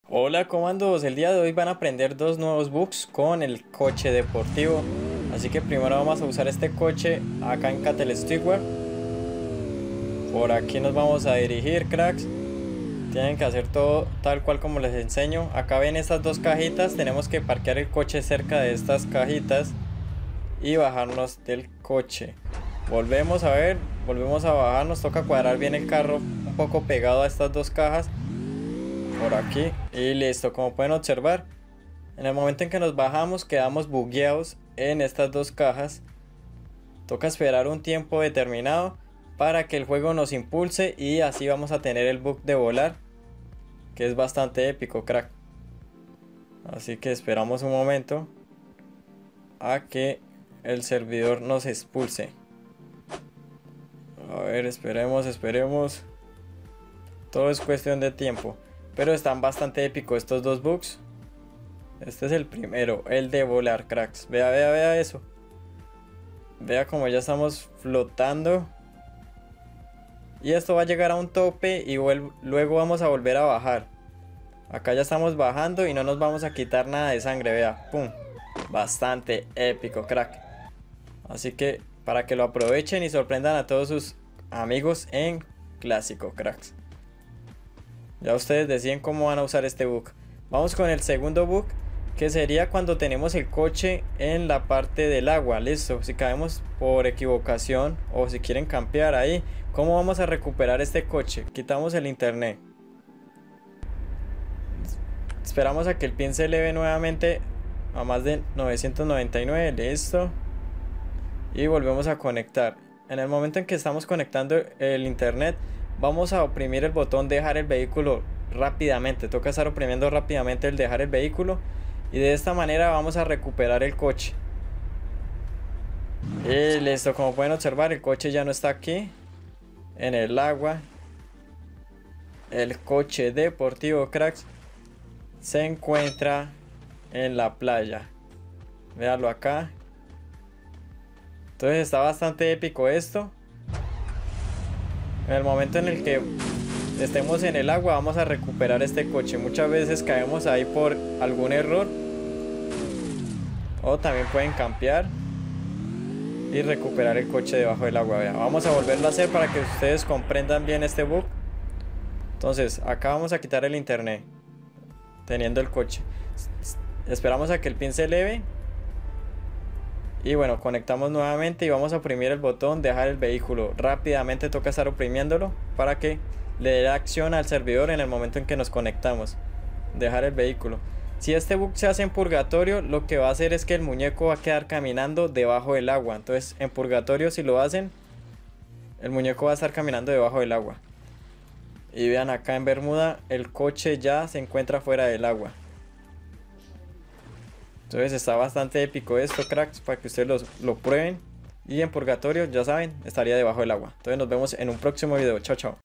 Hola comandos, el día de hoy van a aprender dos nuevos bugs con el coche deportivo. Así que primero vamos a usar este coche acá en Cattle Stewart. Por aquí nos vamos a dirigir, cracks. Tienen que hacer todo tal cual como les enseño. Acá ven estas dos cajitas, tenemos que parquear el coche cerca de estas cajitas y bajarnos del coche. Volvemos a ver, volvemos a bajar, nos toca cuadrar bien el carro un poco pegado a estas dos cajas. Por aquí y listo, como pueden observar, en el momento en que nos bajamos quedamos bugueados en estas dos cajas. Toca esperar un tiempo determinado para que el juego nos impulse y así vamos a tener el bug de volar, que es bastante épico, crack. Así que esperamos un momento a que el servidor nos expulse. A ver, esperemos. Todo es cuestión de tiempo. Pero están bastante épicos estos dos bugs. Este es el primero, el de volar, cracks. Vea eso. Vea como ya estamos flotando. Y esto va a llegar a un tope y luego vamos a volver a bajar. Acá ya estamos bajando y no nos vamos a quitar nada de sangre, vea. Pum. Bastante épico, crack. Así que para que lo aprovechen y sorprendan a todos sus amigos en clásico, cracks. Ya ustedes deciden cómo van a usar este bug. Vamos con el segundo bug, que sería cuando tenemos el coche en la parte del agua. Listo, si caemos por equivocación o si quieren campear ahí, ¿cómo vamos a recuperar este coche? Quitamos el internet. Esperamos a que el pin se eleve nuevamente a más de 999. Listo. Y volvemos a conectar. En el momento en que estamos conectando el internet, vamos a oprimir el botón dejar el vehículo rápidamente. Toca estar oprimiendo rápidamente el dejar el vehículo. Y de esta manera vamos a recuperar el coche. Y listo, como pueden observar, el coche ya no está aquí en el agua. El coche deportivo, cracks, se encuentra en la playa. Véanlo acá. Entonces está bastante épico esto. En el momento en el que estemos en el agua vamos a recuperar este coche. Muchas veces caemos ahí por algún error. O también pueden campear y recuperar el coche debajo del agua. Vea, vamos a volverlo a hacer para que ustedes comprendan bien este bug. Entonces acá vamos a quitar el internet teniendo el coche. Esperamos a que el pin se eleve. Y bueno, conectamos nuevamente y vamos a oprimir el botón dejar el vehículo. Rápidamente toca estar oprimiéndolo para que le dé acción al servidor en el momento en que nos conectamos. Dejar el vehículo. Si este bug se hace en purgatorio, lo que va a hacer es que el muñeco va a quedar caminando debajo del agua. Entonces en purgatorio, si lo hacen, el muñeco va a estar caminando debajo del agua. Y vean, acá en Bermuda el coche ya se encuentra fuera del agua. Entonces está bastante épico esto, cracks, para que ustedes lo prueben. Y en purgatorio, ya saben, estaría debajo del agua. Entonces nos vemos en un próximo video. Chao, chao.